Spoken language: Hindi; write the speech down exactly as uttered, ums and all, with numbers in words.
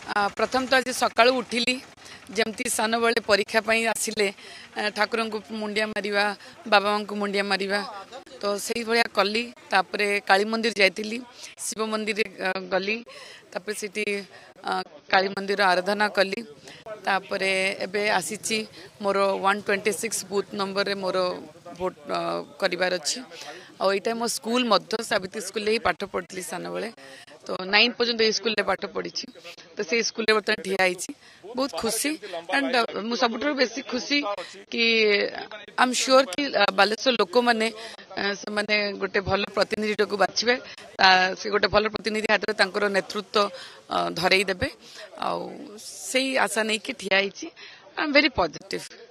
आ, प्रथम तो आज सकाळू उठिली जमती सान बेले परीक्षा आसिले ठाकुर को मुंडिया मारिबा बाबा को मुंडिया मारिबा तो से भाया कली तापरे काली मंदिर जाइली शिव मंदिर गली तापरे सिटी काली मंदिर आराधना कली तापरे एबे आसीची मोर one twenty six booth number रे मोर भोट करिवार अछि आ एटा मो स्कूल मध्य सावित्री स्कूल ही पाठ पढ़ी सान बेले तो नाइन पर्यंत स्कूल पाठ पढ़ी तो से स्कूल बर्तमान ठिया होती बहुत खुशी एंड मु सब बेसी खुशी कि आई एम श्योर कि बालेश्वर लोक मैंने से माने गोटे भल प्रतिनिधि को बाछिबे से गोटे भल प्रतिनिधि हाथ में नेतृत्व धरई देबे आ से आशा नहीं कि ठिया होती आई एम वेरी पॉजिटिव।